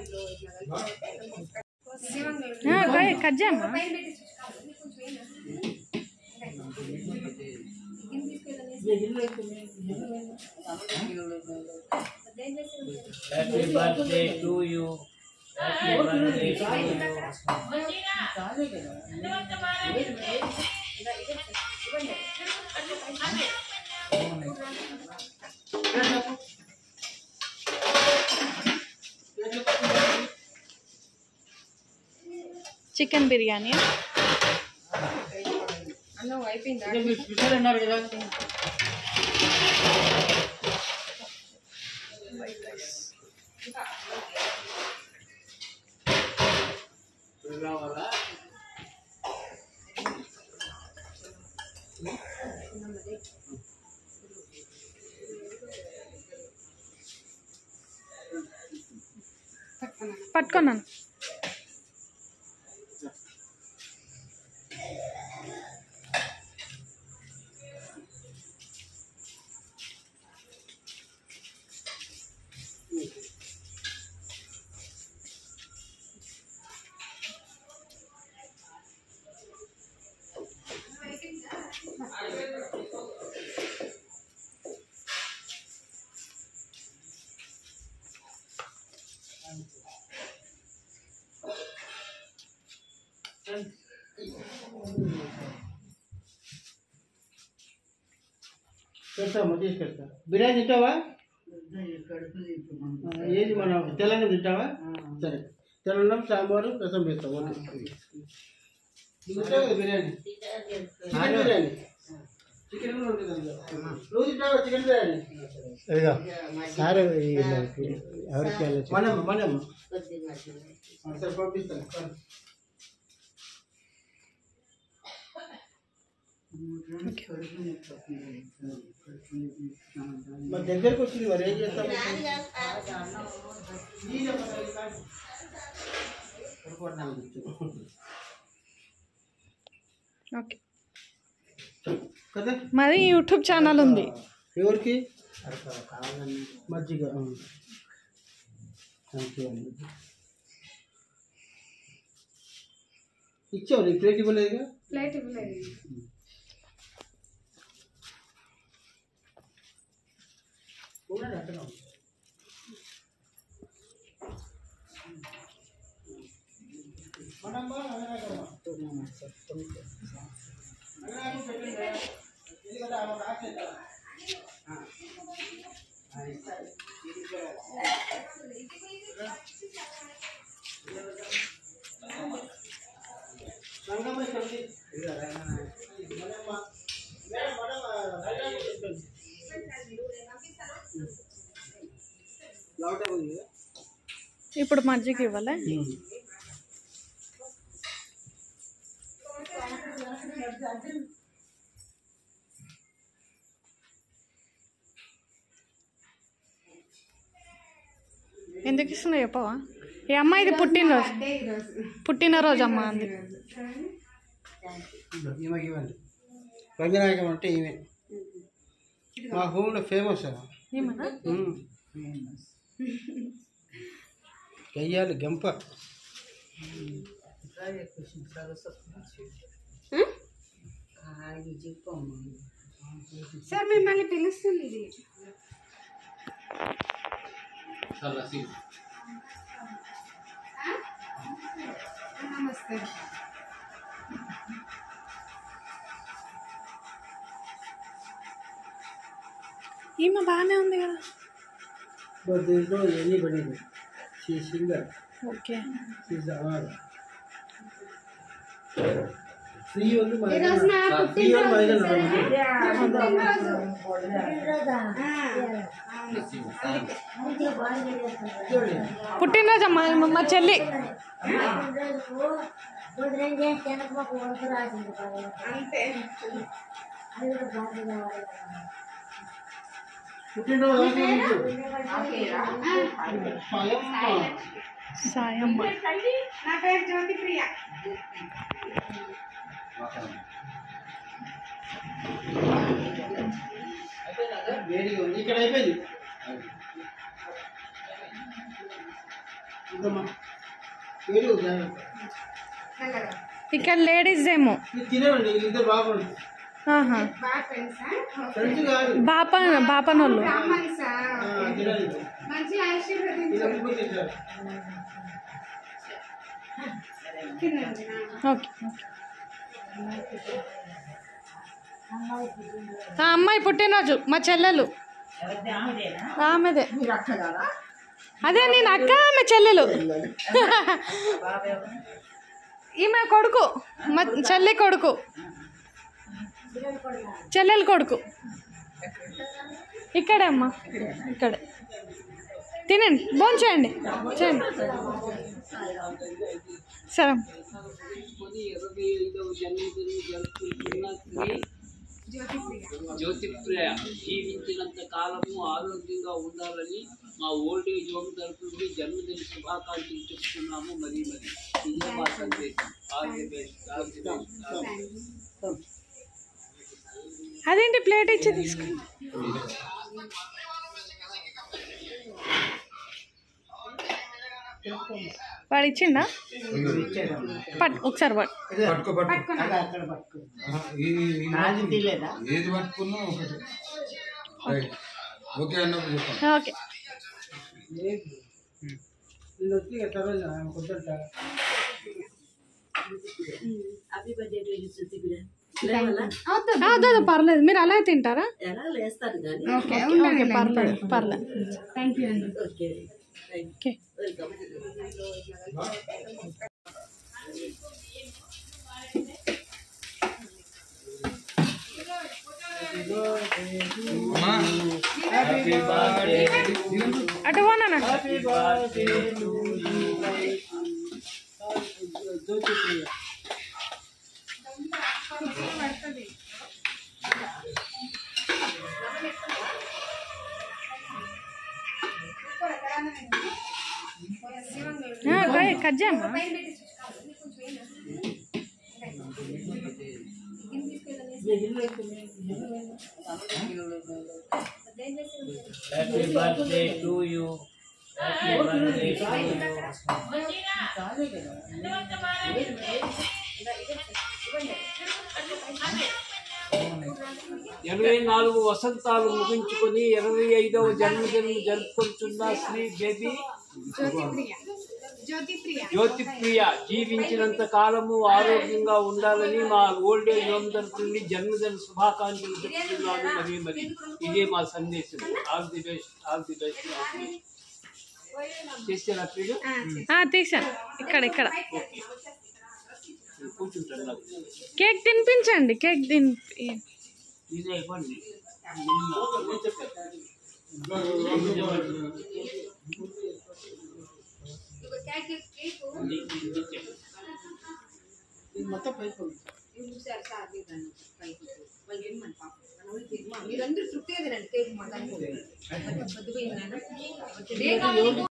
Cut చేయమ్మా. Happy birthday to you. Happy birthday to you. Chicken biryani పట్టుకున్నాను. తీసుకెళ్తా. బిర్యానీ తింటావా? ఏది మన తెలంగాణ తింటావా? సరే, తెలంగాణ సాంబారు రసం వేస్తాం. ఓకే, తింటావు బిర్యానీ? చికెన్ బిర్యానీ, చికెన్ కూడా ఉంటుంది. నువ్వు తింటావా చికెన్ బిర్యానీ? సరే, ఎవరికి మనమ్మ సరే పంపిస్తాను. మరి దగ్గరకు వచ్చింది, మరి ఏం చేస్తాం? ఓకే, మరి యూట్యూబ్ ఛానల్ ఉంది. ఎవరికి? మజ్జిగ ఇచ్చావు, నీ ప్లేట్ ఇవ్వలేదుగా? ప్లేట్ ఇవ్వలేదు. ఇప్పుడు మజ్జిగ ఇవ్వాలి. ఎందుకు ఇస్తున్నా చెప్పవా? ఏ అమ్మ ఇది పుట్టినరోజు అమ్మ. అంది ఇవ్వండి. రంగనాయకం అంటే ఈమె మా హోమ్లో ఫేమస్. ఏమన్నా వెయ్యాలి గంప. సార్ మిమ్మల్ని పిలుస్తుంది ఇది. నమస్తే. ఈమె బాగానే ఉంది కదా. దీంట్లో ఎన్ని పడింది? సింగర్. ఓకే, ఫ్రీ ఉంది. పుట్టినరోజు అమ్మ మా చెల్లి. సాయమ్మ. నా పేరు జ్యోతి ప్రియ. వేడిగా ఉంది. ఇక్కడ అయిపోయింది. ఇదమ్మా ఏడు జాగ్రత్త. ఇక్కడ లేడీస్ ఏమో. ఇది తినేవండి ఇద్దరు బాగుంది. ఆహా. బాగా ఫ్రెండ్సా? ఫ్రెండ్స్ కాదు బాపనోళ్ళు. బ్రాహ్మణ్సా? తినాలి. మంచి ఆశీర్వదించు. ఇది అప్పుడు తింటారు. తినండి. ఓకే. అమ్మాయి పుట్టినరోజు మా చెల్లెలు ఆమెదే. అదే నేను అక్క, ఆమె చెల్లెలు. ఈమె కొడుకు, మా చెల్లి కొడుకు, చెల్లెలు కొడుకు. ఇక్కడే అమ్మా, ఇక్కడే. తినండి, భోంచేయండి చేయండి. సరే. జ్యోతిప్రియ జీవించినంత కాలము ఆరోగ్యంగా ఉండాలని మా ఓల్డ్ ఏజ్ హోమ్ తరఫు నుండి జన్మదిన శుభాకాంక్షలు చెప్తున్నాము. మరి ఇదే మా సందేశం. All the best, all the best, all the best. అదేంటి ప్లేట్ ఇచ్చి తీసుకు. వాడు ఇచ్చిండా? ఒకసారి వాడు ఏది పట్టుకున్నా ఒకటి. ఓకే అన్నప్పుడు చెప్పండి. ఓకే. నేను వచ్చి తర్వాత కొద్దింట పర్లేదు, మీరు అలాగే తింటారా? ఓకే పర్లేదు పర్లేదు. థ్యాంక్ యూ అండి. ఓకే. హ్యాపీ బర్త్డే అటు పోనా. Happy birthday to you. Jyotipriya. Cut చేయమ్మా. Happy birthday to you. Happy birthday to you. 24 వసంతాలు ముగించుకొని 25వ జన్మదినం జరుపుకుంటున్న శ్రీ బేబీ జ్యోతిప్రియ జీవించినంత కాలము ఆరోగ్యంగా ఉండాలని మా ఓల్డ్ ఏజ్ హోమ్ తరఫు నుండి జన్మదిన శుభాకాంక్షలు చెప్తున్నాను. మరి ఇదే మా సందేశం. All the best, all the best, all the best. చేసారా మీరు? తీసాను. ఇక్కడ కూర్చుంటాను. కేక్ తినిపించండి. కేక్ తినిపి. ఇదే ఇవ్వండి. మొత్తం పైపు మీరందరూ తృప్తిగా తినండి. కేక్ మాట్లాడుకోండి.